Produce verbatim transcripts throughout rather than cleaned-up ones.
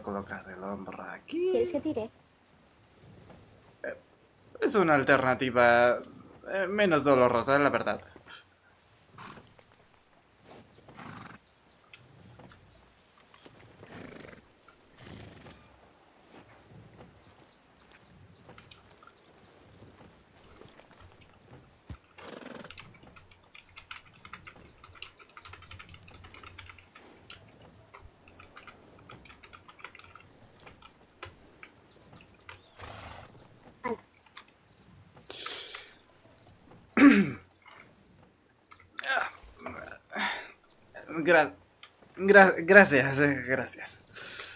colocar el hombro aquí. ¿Quieres que tire? Eh, es una alternativa eh, menos dolorosa, la verdad. Gra gra gracias, eh, gracias.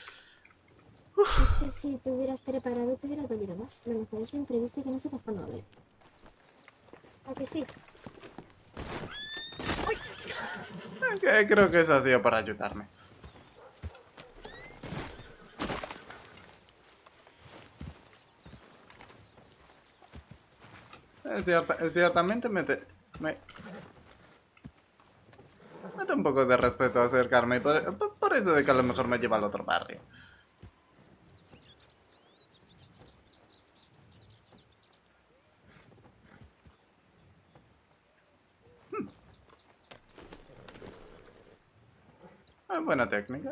Es que si te hubieras preparado te hubiera dolido más. Lo mejor es lo imprevisto y que no sepas cuándo doler. ¿A que sí? Okay, creo que eso ha sido para ayudarme. Eh, cierta, ciertamente me, te, me... me da un poco de respeto acercarme, por, por, por eso de que a lo mejor me lleva al otro barrio. Hmm. Ah, buena técnica.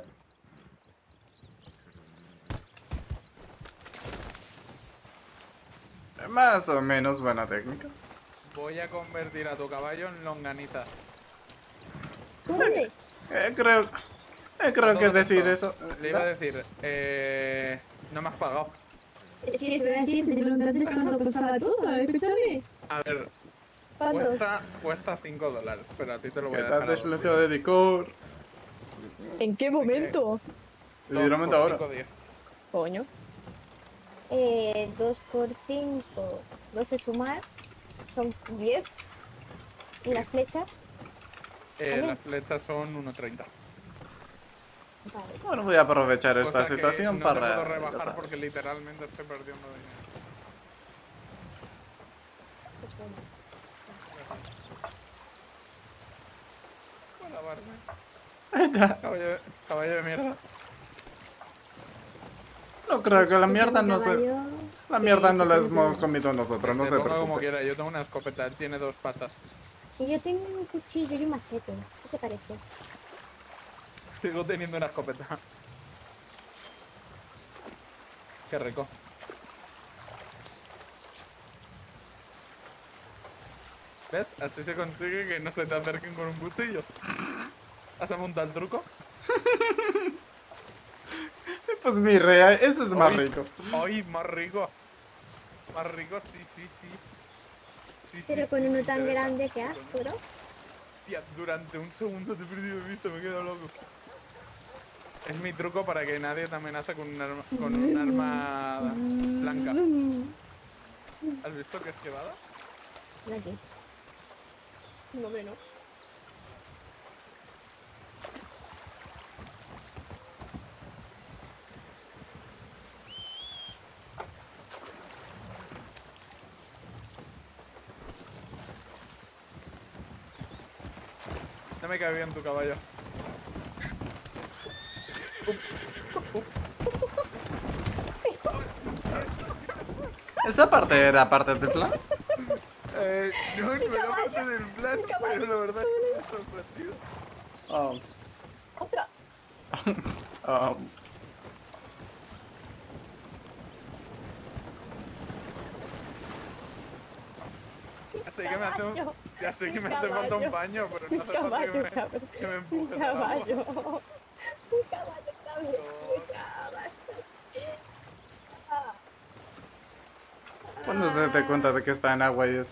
Más o menos buena técnica. Voy a convertir a tu caballo en longaniza. ¿Dónde? Eh, creo... Eh, creo que decir eso... Te iba a decir, eh... no me has pagado. Sí, eso iba a decir, te preguntaste cuánto costaba todo, escúchame. A ver, ¿Cuánto? cuesta, cuesta cinco dólares, pero a ti te lo voy ¿Qué a tal dejar a dos. desbloqueo de decor? ¿En qué momento? Literalmente ahora. diez. Coño. Eh, dos por cinco, no sé sumar, son diez. ¿Y las flechas? Eh, ¿También? las flechas son uno treinta. Vale. Bueno, voy a aprovechar esta Cosa que situación no para... te puedo ya rebajar sabes. porque literalmente estoy perdiendo dinero. Pues bueno. Para lavarme. Caballo de, caballo de mierda. No creo que la Pues mierda mi no se... caballo, La mierda eh, no se la puede hemos poner. comido nosotros, no Te se ponga como preocupe. quiera, yo tengo una escopeta, él tiene dos patas. Y yo tengo un cuchillo y un machete. ¿Qué te parece? Sigo teniendo una escopeta. Qué rico. ¿Ves? Así se consigue que no se te acerquen con un cuchillo. ¿Has montado el truco? Pues mi rea, eso es más Ay, rico. Ay, más rico. Más rico, sí, sí, sí. Sí, sí, Pero con sí, uno me tan interesa. grande que Sí, has, coño. ¿no? Hostia, durante un segundo te he perdido de vista, me he quedado loco. Es mi truco para que nadie te amenace con un arma, con un arma blanca. ¿Has visto qué esquivada? De aquí. No ve, ¿no? No me cae bien tu caballo. Ups. Ups. ¿Esa parte era parte del plan? Eh, no, no era parte del plan, pero la verdad es que me ha sorprendido. Oh. ¡Otra! Oh. Ya sé que me hace, un- Caballo. ya sé que me Un hace falta un caballo. paño, pero no Un hace falta que caballo, me, cabrón. que me Un empujes al agua. caballo. Un caballo, cabrón. Me cagas. Cuando se te cuenta de que está en agua y es...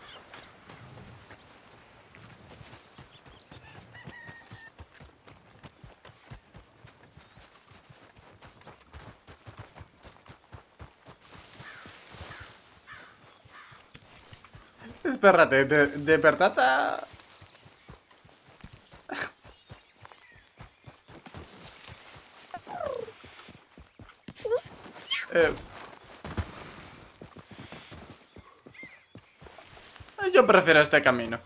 Espérate, ¿de, de verdad ha... eh... Yo prefiero este camino.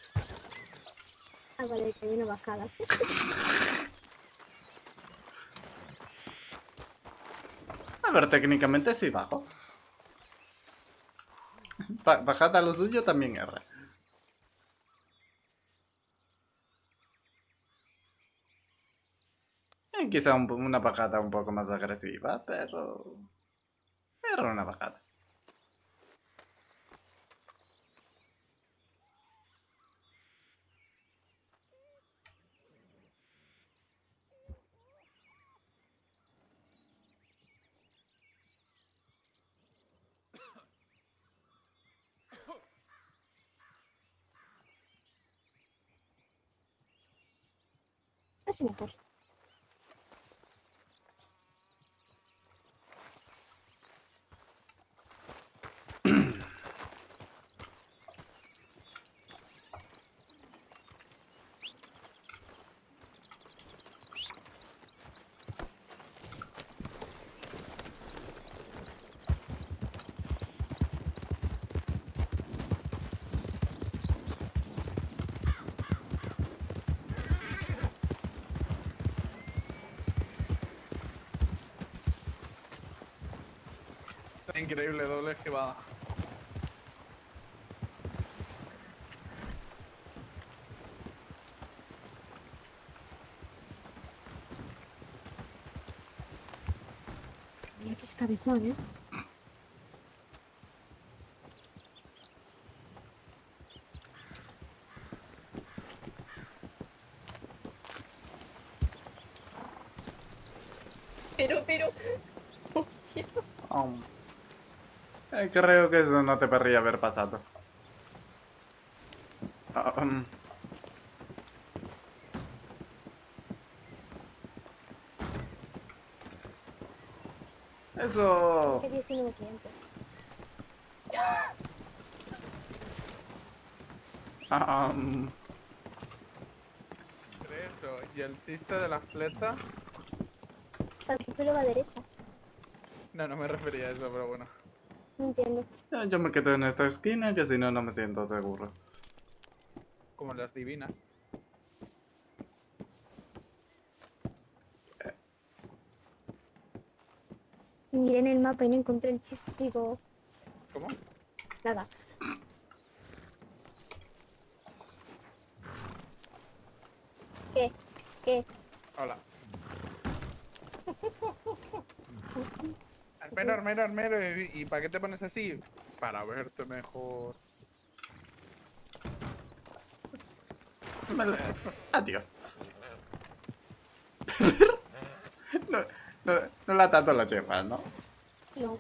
Ah, vale, que hay una bajada. ver, técnicamente sí bajo. Ba- bajada a lo suyo también R. Eh, quizá un- una bajada un poco más agresiva, pero... Era una bajada. Así mejor. Increíble, doble esquivada. Mira que es cabezón, ¿eh? Pero, pero. Hostia. Um, eh, creo que eso no te podría haber pasado. Um, eso... Que diecinueve clientes. um, Entre eso y el chiste de las flechas. A tu pelo va a derecha. No, no me refería a eso, pero bueno. No entiendo. eh, yo me quedo en esta esquina que si no, no me siento seguro. Como las divinas. Miré en el mapa y no encontré el chiste. Digo, ¿Cómo? nada. ¿Qué? ¿Qué? Hola. Armero, armero, armero. ¿Y, y para qué te pones así? Para verte mejor. Me la- Adiós. no, no, no la tanto la llevas, ¿no? No.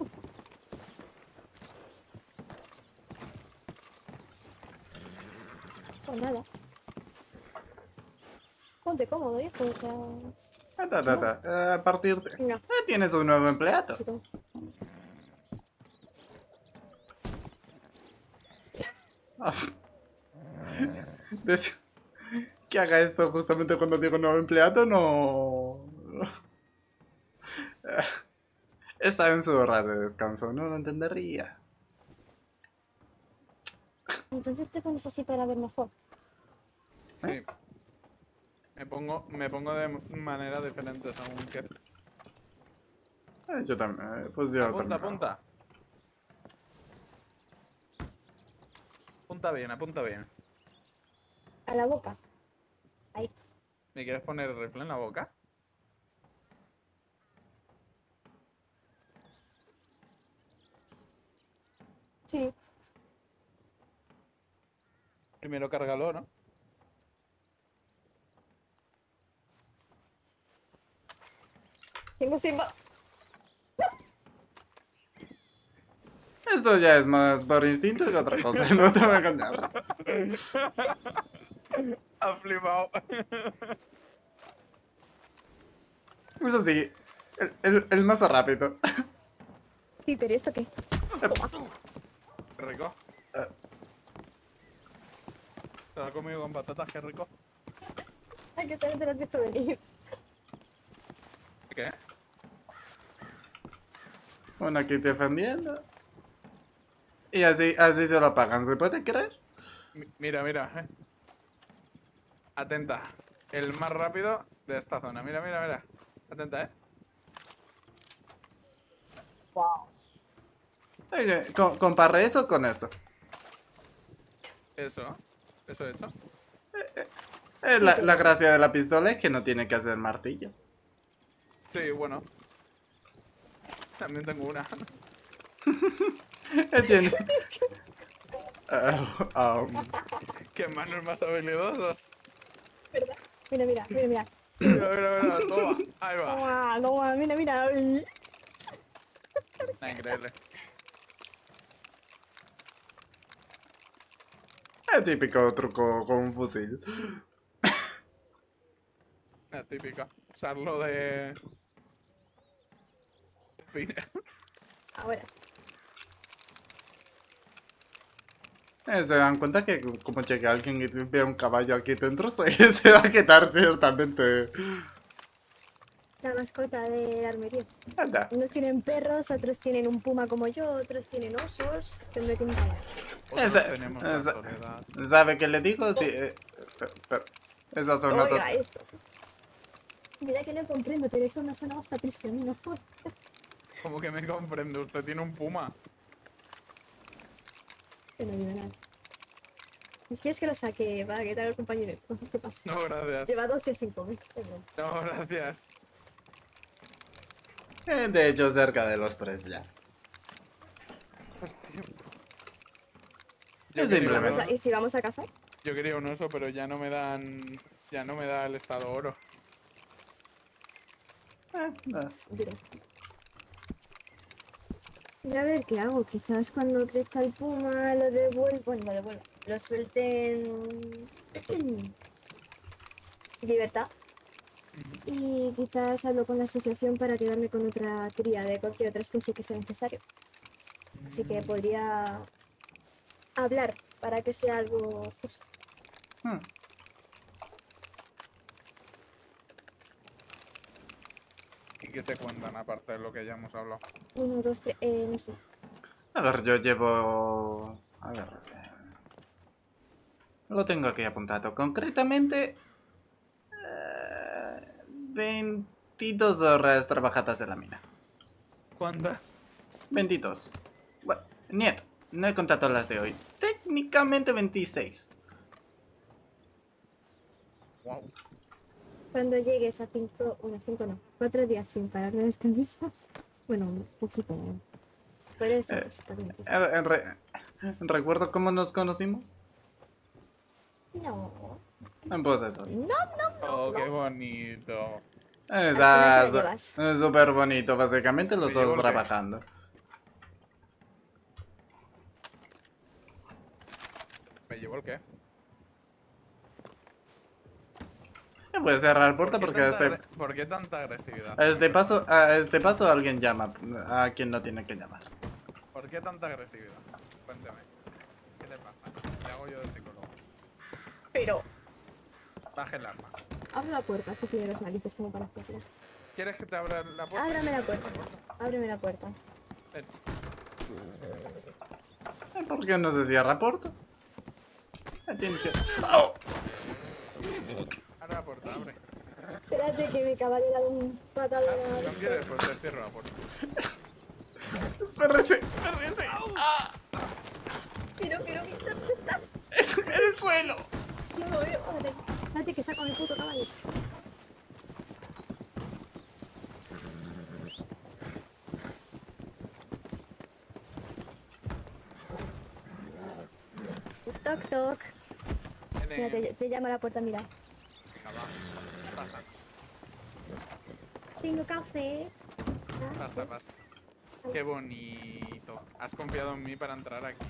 Pues nada. Ponte cómodo, hijo. O sea, Ah, ta, ta, ta. Eh, a partir de... no. Eh, tienes un nuevo empleado. Chico. Ah. Des- Que haga esto justamente cuando digo nuevo empleado, no... Eh, Está en su hora de descanso, no lo entendería. Entonces te pones así para ver mejor. Sí. Me pongo, me pongo de manera diferente según que. Eh, yo también, eh, pues yo Apunta, también. apunta. Apunta bien, apunta bien. A la boca. Ahí. ¿Me quieres poner el rifle en la boca? Sí. Primero cárgalo, ¿no? Tengo sin ba- Esto ya es más por instinto que otra cosa, no te voy a engañar. Ha flipado. Eso sí, el, el, el más rápido. Sí, pero ¿esto qué? Qué rico. Eh. ¿Te lo has comido con patatas? Qué rico. Hay que saber de lo que esto venir. ¿Qué? Bueno, aquí defendiendo. Y así, así se lo pagan, ¿se puede creer? Mi- Mira, mira. eh. Atenta. El más rápido de esta zona. Mira, mira, mira. Atenta, ¿eh? Wow. Oye, ¿com- ¿Compare eso con esto? Eso. Eso he hecho. Eh, Sí, la, pero- la gracia de la pistola es que no tiene que hacer martillo. Sí, bueno. También tengo una. Eh, tiene... Ah, ah, Qué manos más habilidosas. ¿Verdad? Mira, mira, mira, mira. Mira, mira, mira, toma. Ahí va. Toma, toma, mira, mira. Ay. Nah, increíble. es típico truco con un fusil. La típica. Usarlo de... Spinner. Ahora. Eh, se dan cuenta que como llegue alguien y ve un caballo aquí dentro, se, se va a quedar ciertamente... La mascota de la armería. Anda. Unos tienen perros, otros tienen un puma como yo, otros tienen osos. Este hombre tiene un caballo. Otros Esa- tenemos la esa- soledad. ¿Sabe qué le digo? Sí, eh, pero- pero- esas son notas... Oiga, eso. Mira que lo comprendo, pero eso me ha sonado hasta triste a mí, no jodas. ¿Cómo que me comprende? Usted tiene un puma. Que no digo nada. ¿Quieres que lo saque? Va, que tal el compañero. ¿Qué pasa? No, gracias. Lleva dos días sin comer. Perdón. No, gracias. Eh, de hecho, cerca de los tres ya. Hostia. Es Yo quería, simplemente- Vamos un a- oso, ¿Y si vamos a cazar? yo quería un oso, pero ya no me dan... Ya no me da el estado oro. Eh, no. Diré. Y a ver qué hago. Quizás cuando crezca el puma lo devuelvo. Bueno, lo devuelvo. Lo suelten. Libertad. Y quizás hablo con la asociación para quedarme con otra cría de cualquier otra especie que sea necesario. Así que podría hablar para que sea algo justo. Hmm. ¿Y qué se cuentan aparte de lo que ya hemos hablado? Uno, dos, tres. Eh, no sé. A ver, yo llevo... A ver... eh, Lo tengo aquí apuntado. Concretamente... eh, veintidós horas trabajadas en la mina. ¿Cuántas? veintidós. Bueno, nieto, no he contado las de hoy. Técnicamente veintiséis. Wow. Cuando llegues a cinco, bueno, cinco no, cuatro días sin parar de descansar. Bueno, un poquito. ¿no? Pero esta Eh, cosa también. Eh, en re- ¿Recuerdo cómo nos conocimos? No. Eh, Pues eso. Oh, qué bonito. Esa- final te la llevas. Es súper bonito, básicamente los ¿Me llevo dos el qué? trabajando. ¿Me llevo el qué? Eh, Voy a cerrar la puerta ¿Por qué porque a tanta este, agre- ¿Por qué tanta agresividad? a este paso a este paso alguien llama a quien no tiene que llamar. ¿Por qué tanta agresividad? Cuénteme. ¿Qué le pasa? Le hago yo de psicólogo. Pero. Baje el arma. Abre la puerta si tienes las narices como para hacerla. ¿Quieres que te abra la puerta? Ábrame la puerta. Ábreme la puerta. Ven. Eh, ¿Por qué no se cierra puerta? Eh, tiene que... Abre la puerta, abre. Espérate que mi caballo le da un patado. Si no quieres, pues te cierro la puerta. Espérese, espérese. ¡Ah! Pero, pero, ¿dónde estás? Es en el suelo. No lo veo. Espérate, espérate que saco mi puto caballo. Toc, toc. Mira, te, Tienes... te llama a la puerta, mira. Venga, va. Pasa, Tengo café. pasa, pasa. Qué bonito. Has confiado en mí para entrar aquí.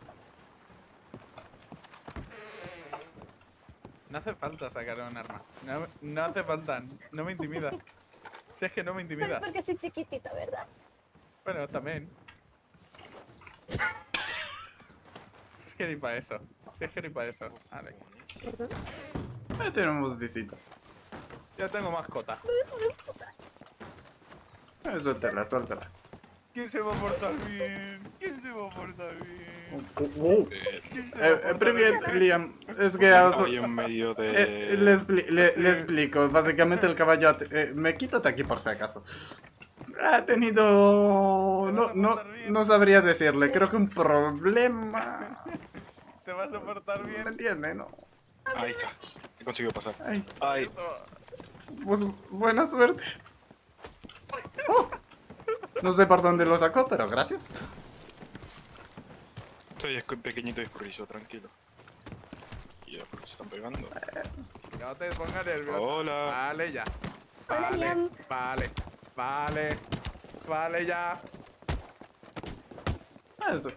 No hace falta sacar un arma. No, no hace falta. No me intimidas. Si es que no me intimidas. Porque soy chiquitita, ¿verdad? Bueno, también. Si es que ni para eso. Si es que ni para eso. Vale. Perdón. Eh, tenemos visita. Ya tengo mascota. Eh, suéltala, suéltala. ¿Quién se va a portar bien? ¿Quién se va a portar bien? ¿Quién se va a Eh, eh, portar Privet, bien? Liam, es que... El os- caballo en medio de... eh, le, expli- le- Sí. le explico, básicamente el caballo... eh, me quítate aquí por si acaso. Ha tenido... ¿Te vas No, a no, portar bien? no sabría decirle. Creo que un problema... ¿Te vas a portar ¿Me bien? entiende, no? Ahí está. He conseguido pasar. Ay, Ay, Eso. pues buena suerte. Oh, no sé por dónde lo sacó, pero gracias. estoy escu- pequeñito y escurridizo, tranquilo. Y ya, porque se están pegando. No te pongas nervioso. Hola. Vale, ya. Hola, Vale, Liam. vale, vale. Vale, ya. Eso.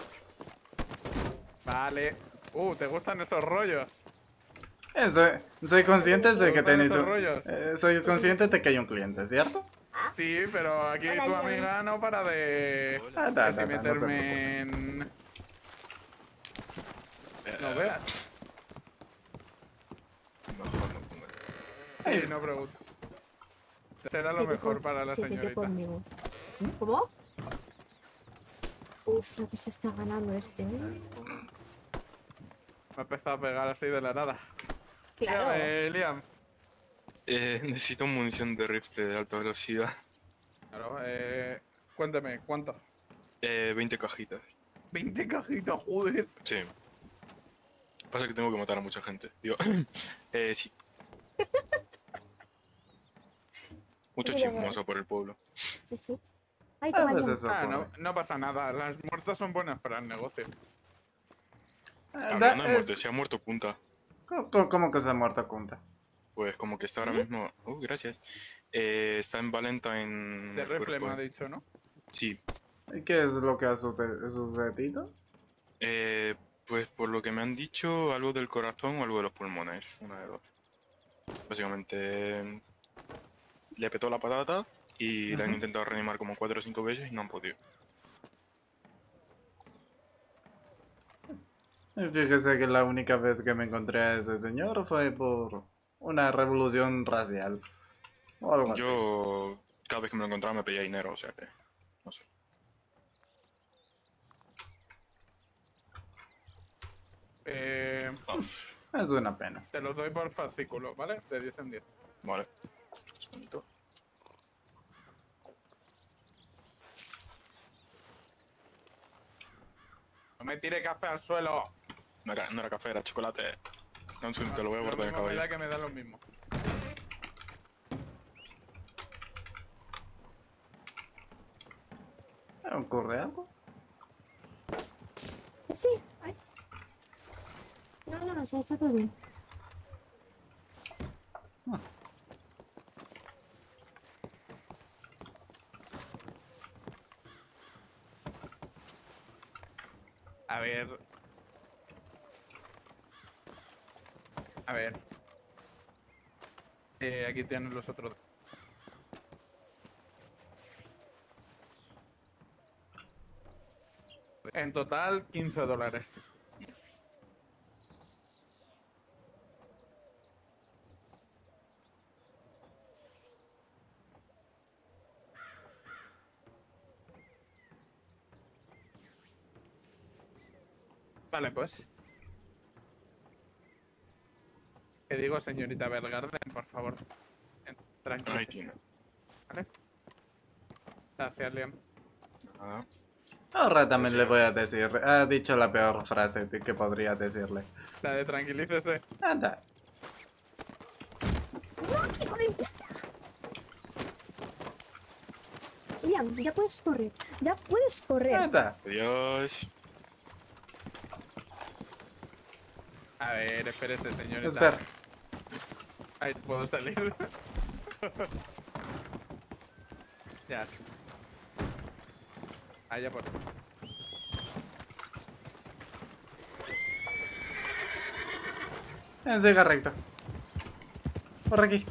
Vale. Uh, ¿te gustan esos rollos? Eso, soy consciente de que ¿Te gustan tenéis esos un... rollos? eh, soy consciente de que hay un cliente, ¿cierto? Sí, pero aquí Hola, tu Liam. amiga no para de... Hola. Ah, da, de si da, da, no se meterme preocupe. en... Eh, No veas. Mejor no pongo. Sí, Ay. no pregunto. Será lo Siete mejor con- para la siete señorita. conmigo. ¿Cómo? Uf, lo que se está ganando este. Me ha empezado a pegar así de la nada. Claro. Eh, Liam. Eh, necesito munición de rifle de alta velocidad. Claro, eh... Cuéntame, ¿cuánto? Eh, veinte cajitas. veinte cajitas, joder. Sí. Pasa que tengo que matar a mucha gente. Digo, eh, sí. Mucho Mira, chismoso por el pueblo. Sí, sí. Ay, Ah, toma, pues Liam. eso Ah, no, ocurre. no pasa nada. Las muertas son buenas para el negocio. Eh, da- Hablando de es- muerte, se ha muerto Punta. ¿Cómo, cómo- cómo que se ha muerto Kunta? Pues como que está ahora mismo... Uh, gracias. Eh, está en Valentine... De rifle me ha Square. dicho, ¿no? Sí. ¿Y qué es lo que ha suce- sucedido? Eh, pues por lo que me han dicho, algo del corazón o algo de los pulmones. Una de dos. Básicamente... Le petó la patata y le han Ujú. intentado reanimar como cuatro o cinco veces y no han podido. Y fíjese que la única vez que me encontré a ese señor fue por una revolución racial. O algo así. Yo, cada vez que me lo encontraba me pedía dinero, o sea que... No sé. Eh, Ah, Es una pena. te los doy por fascículo, ¿vale? De diez en diez. vale. Es bonito. No me tire café al suelo. No era, no era café, era chocolate. No, un segundo, te lo voy a Lo guardar en mismo me da caballo. que me da lo mismo. ¿Ocurre algo? Sí. Ay. No, no, o sea, está todo bien. A ver. A ver. Eh, aquí tienen los otros. En total, quince dólares. Vale, pues. ¿Qué digo, señorita Bergarden? Por favor. En- Ahí Tranquilícese. tiene. ¿Vale? Gracias, Liam. Nada. Ahora también Sí. le voy a decir. Ha dicho la peor frase de que podría decirle. La de tranquilícese. Anda. Liam, ya puedes correr. Ya puedes correr. Anda. Adiós. A ver, espérese, señorita. Espera. Ahí puedo salir. Ya. Allá por. Eh, Siga recto. Por aquí.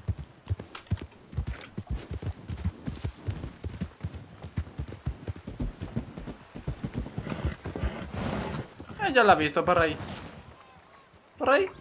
Eh, ya la he visto, por ahí. Por ahí.